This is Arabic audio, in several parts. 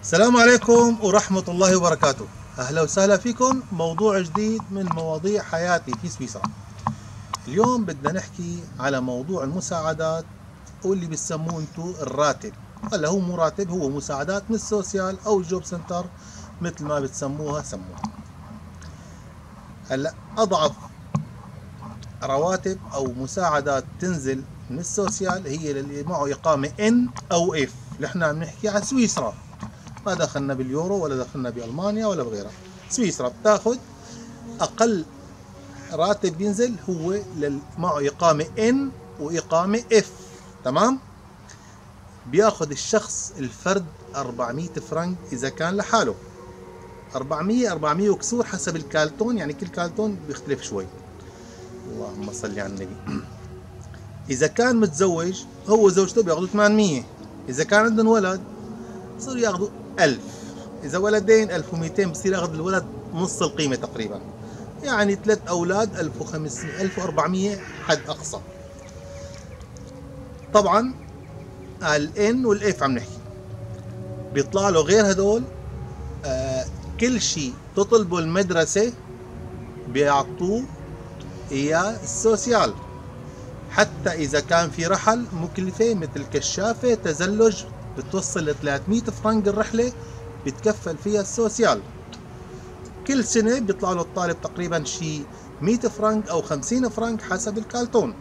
السلام عليكم ورحمة الله وبركاته. أهلا وسهلا فيكم موضوع جديد من مواضيع حياتي في سويسرا. اليوم بدنا نحكي على موضوع المساعدات واللي بتسموه انتو الراتب. هلا هو مو راتب، هو مساعدات من السوسيال أو الجوب سنتر مثل ما بتسموها سموها. هلا أضعف رواتب أو مساعدات تنزل من السوسيال هي اللي معه إقامة N أو F. نحن عم نحكي على سويسرا، ما دخلنا باليورو ولا دخلنا بألمانيا ولا بغيرها. سويسرا بتاخذ أقل راتب بينزل هو معه إقامة N وإقامة F. تمام؟ بياخذ الشخص الفرد 400 فرنك إذا كان لحاله، 400 وكسور حسب الكالتون، يعني كل كالتون بيختلف شوي. اللهم صل على النبي. إذا كان متزوج هو وزوجته بياخذوا 800. إذا كان عندهم ولد بصير ياخذوا 1000. إذا ولدين 1200 بصير ياخذ الولد نص القيمة تقريبا، يعني 3 أولاد 1500 1400 حد أقصى. طبعا الN والF عم نحكي بيطلع له غير هدول. كل شيء تطلبه المدرسة بيعطوه إياه السوسيال، حتى إذا كان في رحل مكلفة مثل كشافة تزلج بتوصل ل 300 فرنك الرحلة بتكفل فيها السوسيال. كل سنة بيطلع له الطالب تقريبا شي 100 فرنك أو 50 فرنك حسب الكالتون.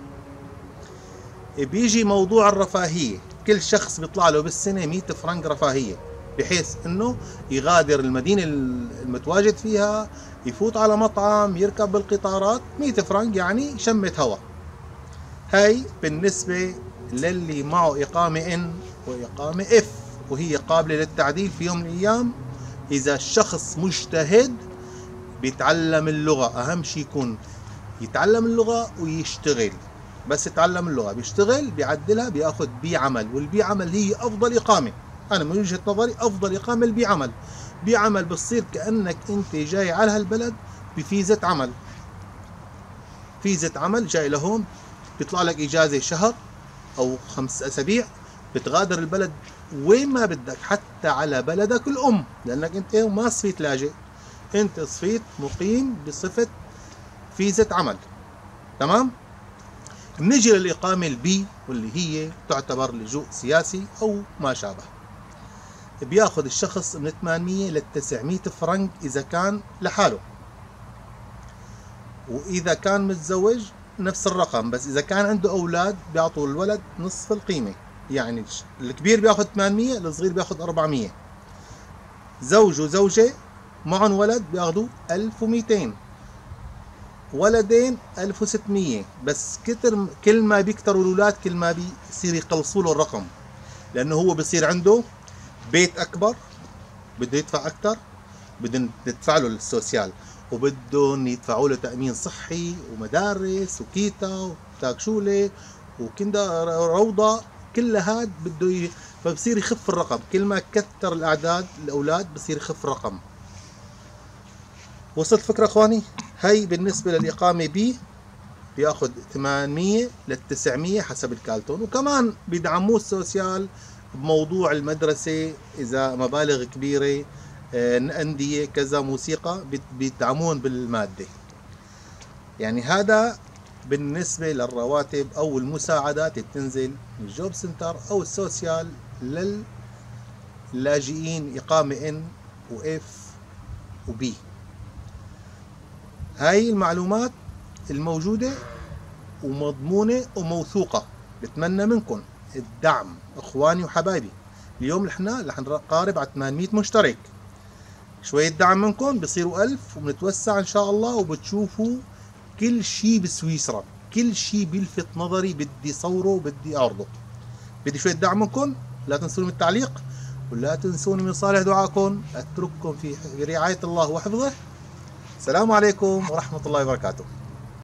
بيجي موضوع الرفاهية، كل شخص بيطلع له بالسنة 100 فرنك رفاهية، بحيث انه يغادر المدينة المتواجد فيها، يفوت على مطعم، يركب بالقطارات. 100 فرنك يعني شمة هوا. هاي بالنسبة للي معه إقامة N وإقامة F، وهي قابلة للتعديل في يوم من الأيام. إذا الشخص مجتهد بيتعلم اللغة، أهم شيء يكون يتعلم اللغة ويشتغل. بس يتعلم اللغة بيشتغل بيعدلها بياخد بي عمل، والبي عمل هي أفضل إقامة. أنا من وجهة نظري أفضل إقامة البي عمل. بي عمل بتصير كأنك أنت جاي على هالبلد بفيزة عمل، فيزة عمل جاي لهون، بيطلع لك إجازة شهر أو 5 أسابيع، بتغادر البلد وين ما بدك، حتى على بلدك الأم، لأنك أنت ما صفيت لاجئ، أنت صفيت مقيم بصفة فيزة عمل. تمام؟ بنجي للإقامة البي واللي هي تعتبر لجوء سياسي أو ما شابه. بياخذ الشخص من 800 ل 900 فرنك إذا كان لحاله، وإذا كان متزوج نفس الرقم، بس إذا كان عنده أولاد بيعطوا الولد نصف القيمة، يعني الكبير بياخذ 800 الصغير بياخذ 400. زوج وزوجة معهم ولد بياخذوا 1200، ولدين 1600. بس كل ما بيكتروا الأولاد كل ما بيصير يقلصوا له الرقم، لأنه هو بيصير عنده بيت أكبر، بده يدفع أكثر، بدهم يدفع له السوسيال، وبدهم يدفعوا له تأمين صحي ومدارس وكيتا وتاكشولة وكندا روضة، كل هاد بده فبصير يخف الرقم. كل ما كثر الأعداد الأولاد بصير يخف الرقم. وصلت فكرة اخواني؟ هي بالنسبة للإقامة بي بياخذ 800 ل 900 حسب الكالتون، وكمان بيدعموه السوسيال بموضوع المدرسة. إذا مبالغ كبيرة، أندية كذا، موسيقى، بيدعمون بالمادة. يعني هذا بالنسبة للرواتب أو المساعدات اللي بتنزل من الجوب سنتر أو السوسيال للاجئين إقامة N وF وB. هاي المعلومات الموجودة ومضمونة وموثوقة. بتمنى منكم الدعم اخواني وحبايبي. اليوم نحن رح نقارب على 800 مشترك. شوية دعم منكم بصيروا 1000 وبنتوسع ان شاء الله، وبتشوفوا كل شيء بسويسرا، كل شيء بيلفت نظري بدي صوره وبدي اعرضه. بدي شوية دعم منكم. لا تنسوني من التعليق، ولا تنسوني من صالح دعائكم. اترككم في رعاية الله وحفظه. السلام عليكم ورحمة الله وبركاته.